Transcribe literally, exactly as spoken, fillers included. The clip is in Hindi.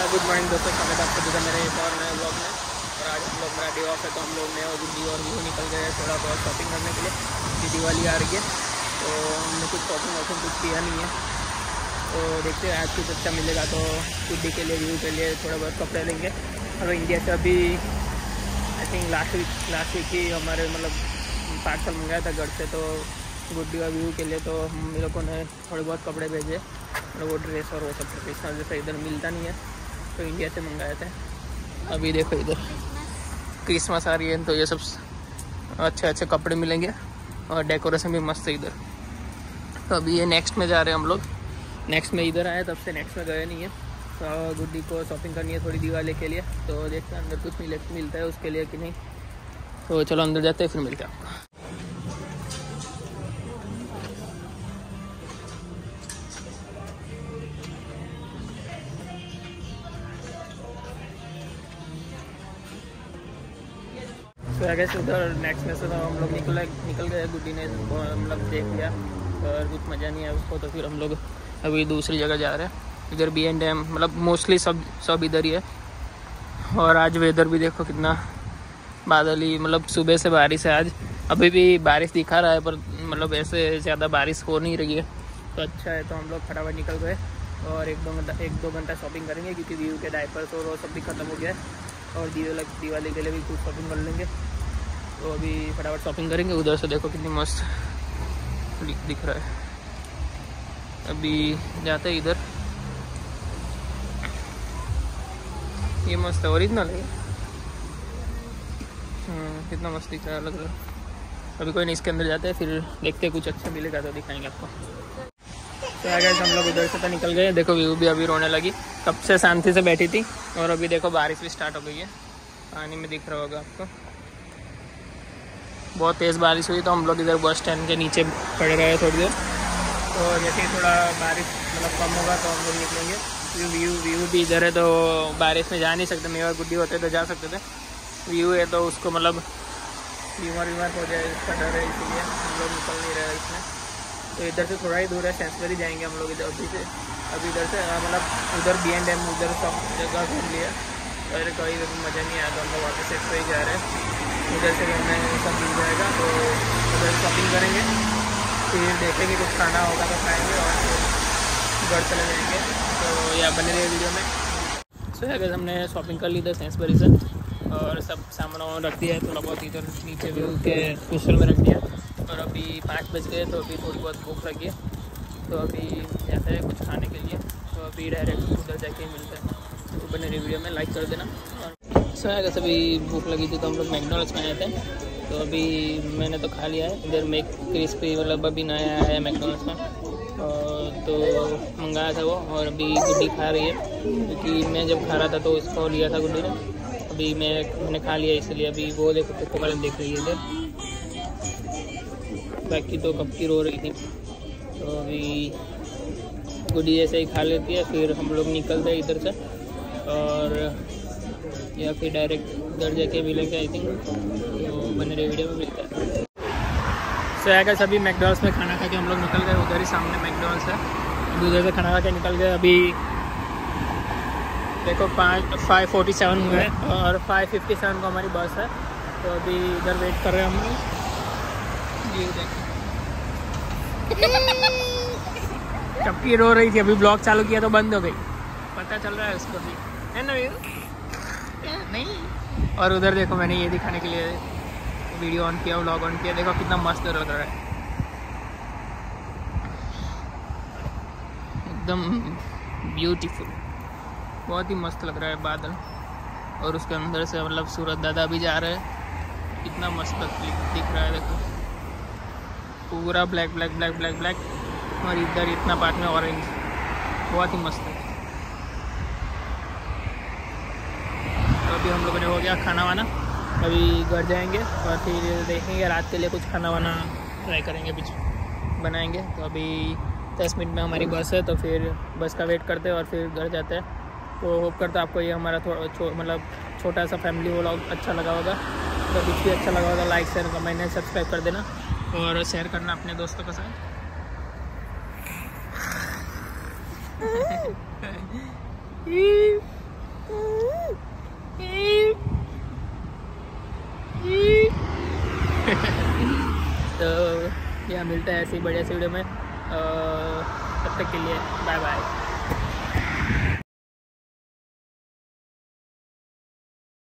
गुड मॉर्निंग दोस्तों, स्वागत है आपका दूसरा मेरे एक और नए ब्लॉग में। और आज हम लोग मेरा डे ऑफ है तो हम लोग ने और गुड्डी और व्यू निकल गए हैं थोड़ा बहुत शॉपिंग करने के लिए। कि दिवाली आ रही है तो हमने कुछ शॉपिंग वॉपिंग कुछ किया नहीं है, तो देखते हैं आज कुछ अच्छा मिलेगा तो गुड्डी के लिए व्यू के लिए थोड़ा बहुत कपड़े लेंगे। और इंडिया से अभी I think last week last week ही हमारे मतलब पार्सल मंगाया था घर से, तो गुड्डी और व्यू के लिए तो हम लोगों ने थोड़े बहुत कपड़े भेजे और वो ड्रेस और वो सब प्रोफेशनल जैसा इधर मिलता नहीं है तो इंडिया से मंगाए थे। अभी देखो इधर क्रिसमस आ रही है तो ये सब अच्छे अच्छे कपड़े मिलेंगे और डेकोरेशन भी मस्त है इधर। तो अभी ये नेक्स्ट में जा रहे हैं हम लोग। नेक्स्ट में इधर आए तब से नेक्स्ट में गए नहीं है, तो गुड्डी को शॉपिंग करनी है थोड़ी दिवाली के लिए, तो देखते हैं अंदर कुछ मिले मिलता है उसके लिए कि नहीं। तो चलो अंदर जाते हैं फिर मिलते हैं आपको। तो आगे से उधर नेक्स्ट में से तो हम लोग निकल निकल गए। गुड्डी ने मतलब देख लिया और कुछ मज़ा नहीं आया उसको, तो फिर हम लोग अभी दूसरी जगह जा रहे हैं। इधर बी एंड एम मतलब मोस्टली सब सब इधर ही है। और आज वेदर भी देखो कितना बादल ही, मतलब सुबह से बारिश है। आज अभी भी बारिश दिखा रहा है पर मतलब ऐसे ज़्यादा बारिश हो नहीं रही है, तो अच्छा है। तो हम लोग फटाफट निकल गए और एक दो घंटा एक दो घंटा शॉपिंग करेंगे क्योंकि व्यू के डायपर्स और वो सब भी ख़त्म हो गया है। और दिवाली दिवाली के लिए भी कुछ शॉपिंग कर लेंगे, तो अभी फटाफट शॉपिंग करेंगे। उधर से देखो कितनी मस्त दिख रहा है। अभी जाते हैं इधर, ये मस्त है, ओरिजिनल है। हम्म कितना मस्त दिख रहा है, लग रहा है। अभी कोई नहीं, इसके अंदर जाते हैं फिर देखते हैं कुछ अच्छा मिलेगा तो दिखाएंगे आपको। तो आगे हम लोग उधर से तो निकल गए। देखो व्यू भी अभी रोने लगी, कब से शांति से बैठी थी और अभी देखो बारिश भी स्टार्ट हो गई है। पानी में दिख रहा होगा आपको, बहुत तेज़ बारिश हुई तो हम लोग इधर बस स्टैंड के नीचे खड़े रहे थोड़ी देर। तो जैसे ही थोड़ा बारिश मतलब कम होगा तो हम लोग निकलेंगे। व्यू व्यू भी इधर है तो बारिश में जा नहीं सकते, मैं और गुड्डी होते तो जा सकते थे। व्यू है तो उसको मतलब बीमार बीमार हो जाए इसका डर है, इसीलिए हम लोग निकल नहीं रहे इसमें। तो इधर से थोड़ा ही दूर है, सेंसबरी जाएंगे हम लोग इधर अभी से। अभी इधर से मतलब उधर बी एंड एम उधर सब जगह घूम लिया, अरे कोई मज़ा नहीं आया तो हम लोग वापस से ही जा रहे हैं। उधर से हमें सब मिल जाएगा तो उधर शॉपिंग करेंगे, फिर देखेंगे कुछ खाना होगा तो खाएंगे और फिर घर चले जाएंगे। तो या बने रहे वीडियो में। सो so, अगर हमने शॉपिंग कर ली था सेंसबरी से और सब सामान वामान रख दिया है, थोड़ा बहुत इधर नीचे व्यू के क्वेश्चन में रख दिया। और अभी पाँच बज गए तो अभी थोड़ी बहुत भूख लगी है, तो अभी जाते हैं कुछ खाने के लिए। तो अभी डायरेक्ट उधर जाके मिलते हैं, तो बने रही वीडियो में लाइक कर देना। और सो अगर सभी भूख लगी थी तो हम लोग मैकडॉनल्ड्स में आए थे, तो अभी मैंने तो खा लिया है। इधर मैक क्रिस्पी मतलब अभी नया आया है मैकडॉनल्ड्स में, और तो मंगाया था वो और अभी गुड्डी खा रही है क्योंकि मैं जब खा रहा था तो उसको लिया था गुड्डी ने। अभी मैं मैंने खा लिया इसलिए अभी वो देखो कुत्ते वाले देख रही है इधर, बाकी तो कब की रो रही थी। तो अभी गुड्डी जैसे ही खा लेती है फिर हम लोग निकलते हैं इधर से, और या फिर डायरेक्ट उधर जाके मिलेंगे आई थिंक। तो बने रहे वीडियो में मिलता है। सो आगे सभी मैकडॉनल्ड्स में खाना खा के हम लोग निकल गए। उधर ही सामने मैकडॉनल्ड्स है, उधर से खाना खा के निकल गए। अभी देखो पाँच फाइव फोर्टी सेवन हुए और फाइव फिफ्टी सेवन को हमारी बस है, तो अभी इधर वेट कर रहे हैं हम लोग। ये देखो चप्पी रो रही थी, अभी ब्लॉग चालू किया तो बंद हो गई, पता चल रहा है उसको भी, है ना व्यू? नहीं। और उधर देखो मैंने ये दिखाने के लिए वीडियो ऑन किया, व्लॉग ऑन किया, देखो कितना मस्त लग रहा है, एकदम ब्यूटीफुल, बहुत ही मस्त लग रहा है बादल। और उसके अंदर से मतलब सूरज दादा भी जा रहे हैं, कितना मस्त दिख रहा है। देखो पूरा black black black black black और इधर इतना पार्ट में ऑरेंज, बहुत ही मस्त है। तो अभी हम लोगों ने हो गया खाना वाना, अभी घर जाएंगे और फिर देखेंगे रात के लिए कुछ खाना वाना ट्राई करेंगे, कुछ बनाएंगे। तो अभी दस मिनट में हमारी बस है, तो फिर बस का वेट करते हैं और फिर घर जाते हैं। तो होप करता आपको ये हमारा थोड़ा छो, मतलब छोटा सा फैमिली व्लॉग अच्छा लगा होगा। तो कुछ भी अच्छा लगा होगा like share comment and subscribe कर देना और शेयर करना अपने दोस्तों के साथ। तो यहाँ मिलता है ऐसी बढ़िया सी वीडियो में, तब तक के लिए बाय बाय।